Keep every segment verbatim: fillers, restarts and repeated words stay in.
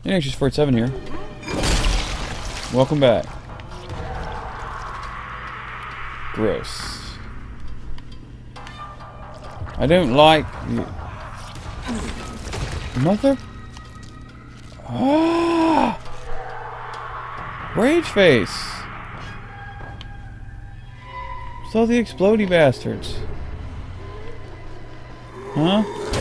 Anxious forty-seven here. Welcome back. Gross. I don't like... Mother... Ah! Rage face! So the explodey bastards. Huh?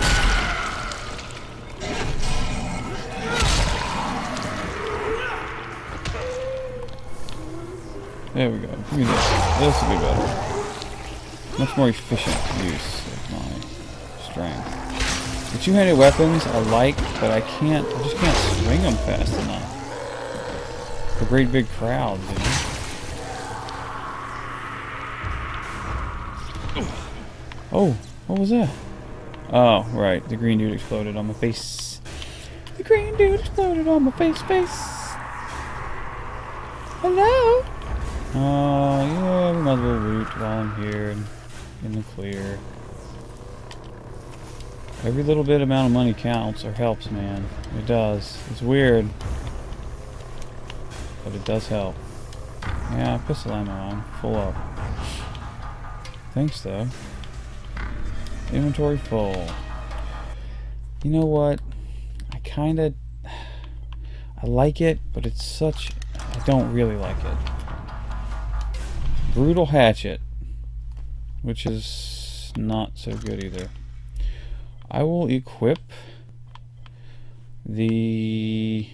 There we go. Give me this. This will be better. Much more efficient use of my strength. The two-handed weapons I like, but I can't. I just can't swing them fast enough. The great big crowds, you know. Oh, what was that? Oh, right. The green dude exploded on my face. The green dude exploded on my face, face. Hello? Oh, uh, yeah, we might as well loot while I'm here and in the clear. Every little bit amount of money counts or helps, man. It does. It's weird. But it does help. Yeah, pistol ammo on. Full up. Thanks, though. Inventory full. You know what? I kinda... I like it, but it's such... I don't really like it. Brutal hatchet. Which is not so good either. I will equip the...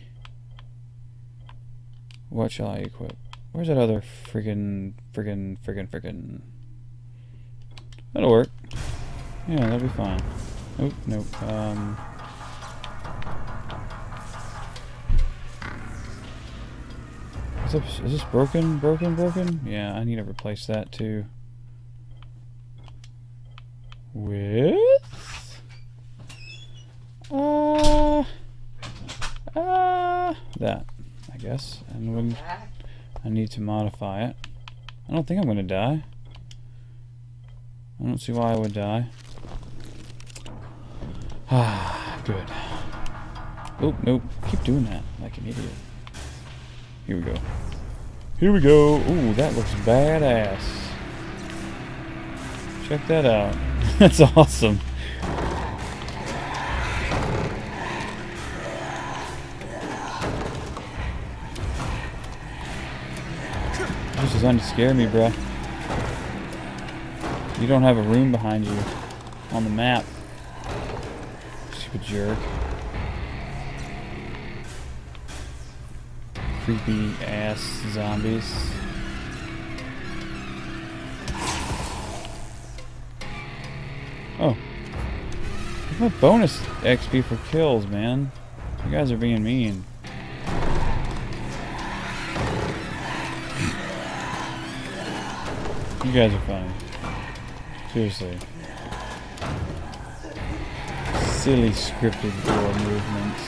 What shall I equip? Where's that other friggin, friggin, friggin, friggin... That'll work. Yeah, that'll be fine. Nope, nope. Um... Is this, is this broken, broken, broken? Yeah, I need to replace that too. With... Uh... Uh... That, I guess. And when I need to modify it. I don't think I'm gonna die. I don't see why I would die. Ah, good. Oh, nope. Keep doing that like an idiot. Here we go. Here we go. Ooh, that looks badass. Check that out. That's awesome. This is designed to scare me, bruh. You don't have a room behind you on the map. Stupid jerk. Creepy ass zombies. Oh. My bonus X P for kills, man. You guys are being mean. You guys are funny. Seriously. Silly scripted door movements.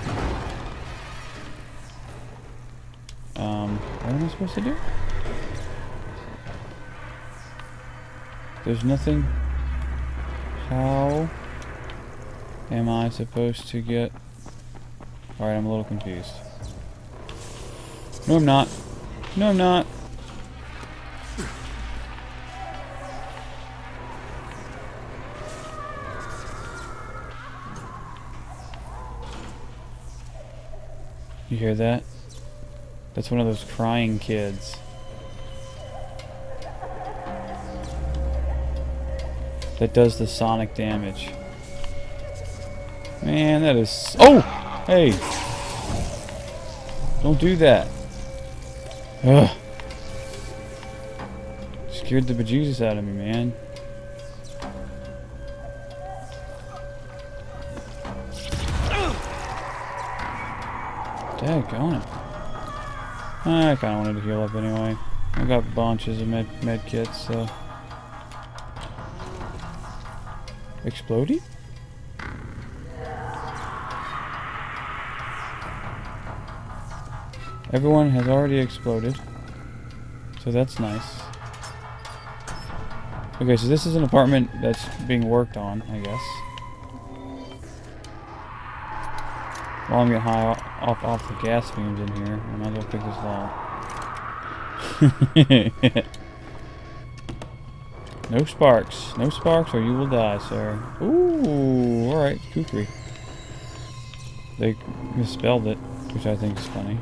Um, what am I supposed to do? There's nothing. How am I supposed to get... Alright, I'm a little confused. No, I'm not. No, I'm not. You hear that? That's one of those crying kids. That does the sonic damage. Man, that is... Oh! Hey! Don't do that. Ugh. Scared the bejesus out of me, man. Daggone it. I kinda wanted to heal up anyway. I got bunches of med, med kits, so... Explodey? Everyone has already exploded. So that's nice. Okay, so this is an apartment that's being worked on, I guess. While I'm getting high off off the gas fumes in here, I might as well pick this lock. No sparks. No sparks or you will die, sir. Ooh, alright, kukri. They misspelled it, which I think is funny.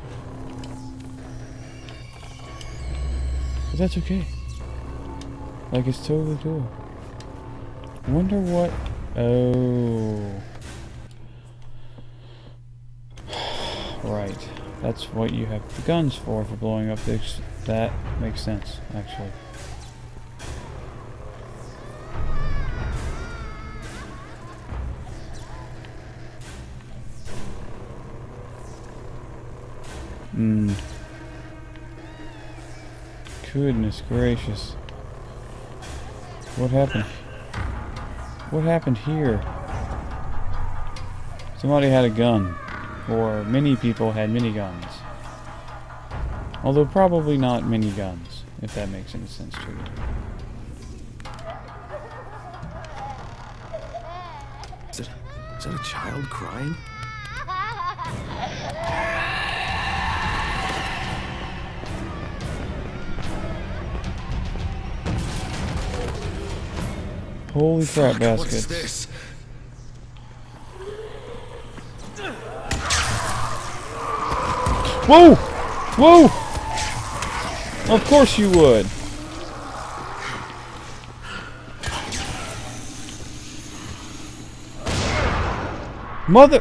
But that's okay. Like, it's totally cool. I wonder what... Oh... Right. That's what you have the guns for, for blowing up this. That makes sense, actually. Hmm. Goodness gracious. What happened? What happened here? Somebody had a gun. Or many people had miniguns. Although probably not miniguns, if that makes any sense to you. Is it, is that a child crying? Holy crap, Fuck, baskets. What's this? Whoa! Whoa! Of course you would. Mother...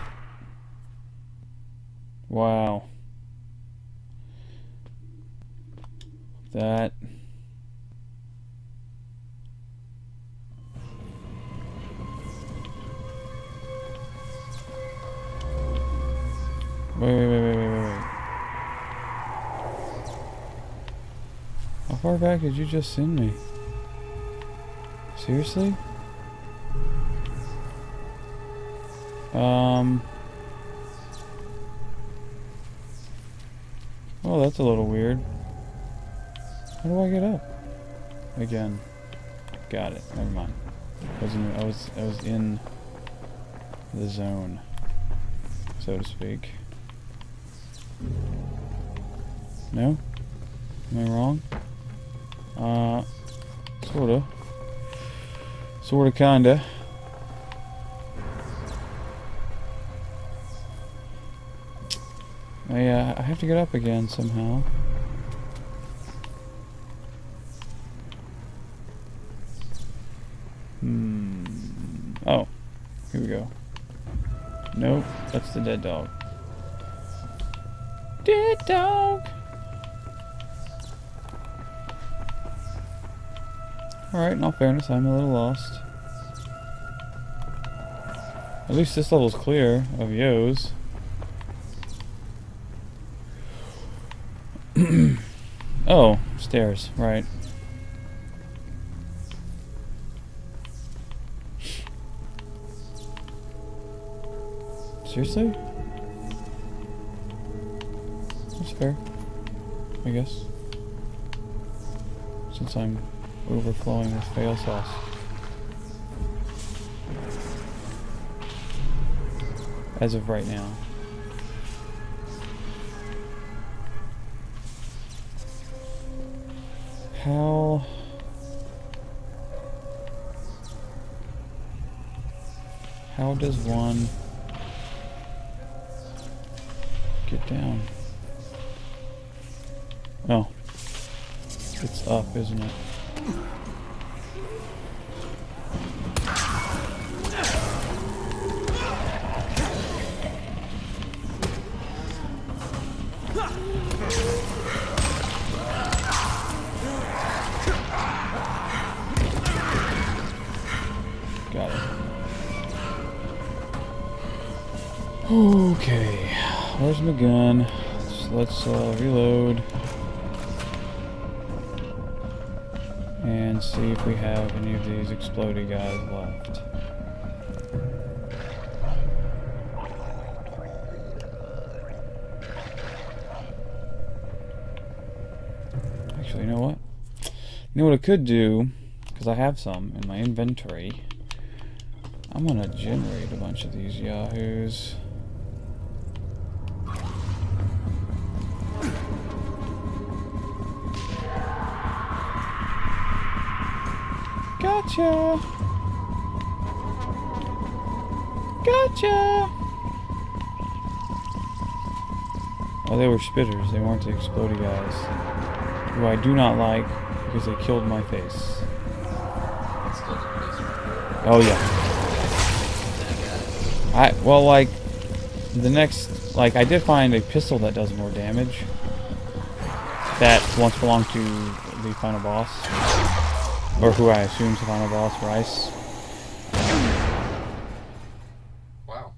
Wow. That... Wait, wait, wait, wait, wait, wait, wait. How far back did you just send me? Seriously? Um... Oh, that's a little weird. How do I get up? Again. Got it. Never mind. I was in, I was, I was in the zone, so to speak. No? Am I wrong? Uh, sorta. Sorta, kinda. I, uh, I have to get up again somehow. Hmm. Oh. Here we go. Nope. That's the dead dog. Dead dog! Alright, in all fairness, I'm a little lost. At least this level's clear of Yos. Oh, stairs, right. Seriously? That's fair, I guess. Since I'm overflowing with fail sauce. As of right now. How... How does one get down? Oh. It's up, isn't it? Got it. Okay. Where's my gun? Let's, let's uh, reload. And see if we have any of these explodey guys left. Actually, you know what? You know what I could do? Because I have some in my inventory. I'm gonna generate a bunch of these yahoos. Gotcha! Gotcha! Oh, they were spitters. They weren't the explodey guys. Who I do not like because they killed my face. Oh, yeah. I, well, like, the next, like, I did find a pistol that does more damage. That once belonged to the final boss. Or who I assume is the final boss, Rice. Wow.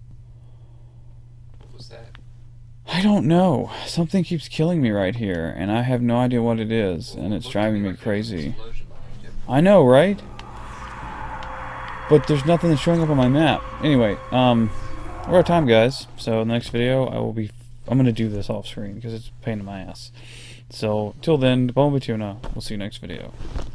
What was that? I don't know. Something keeps killing me right here, and I have no idea what it is, and it's driving me crazy. I know, right? But there's nothing that's showing up on my map. Anyway, um, we're out of time, guys. So in the next video, I will be... I'm going to do this off screen, because it's a pain in my ass. So, till then, Bomba Tuna. We'll see you next video.